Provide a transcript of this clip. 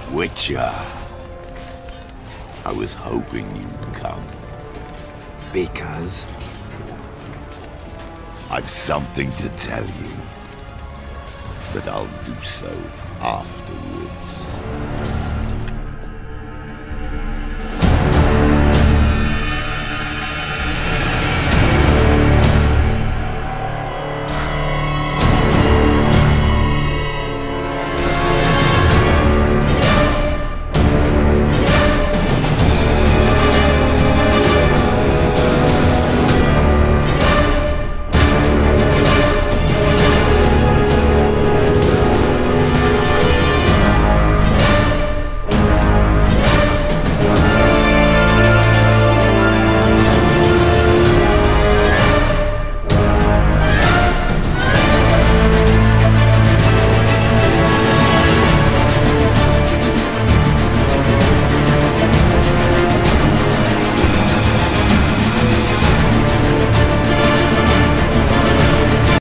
Witcher. I was hoping you'd come. Because? I've something to tell you. But I'll do so afterwards.